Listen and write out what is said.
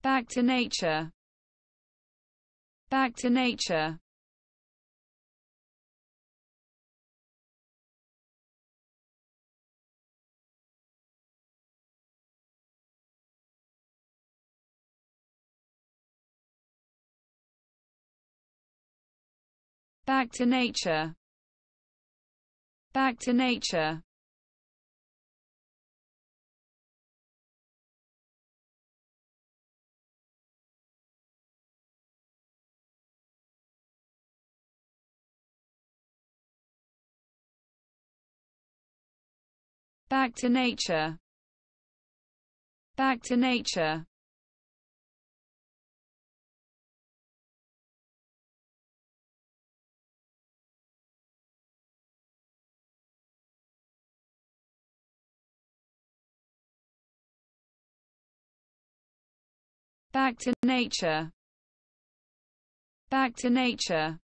Back to nature. Back to nature. Back to nature. Back to nature. Back to nature. Back to nature. Back to nature. Back to nature.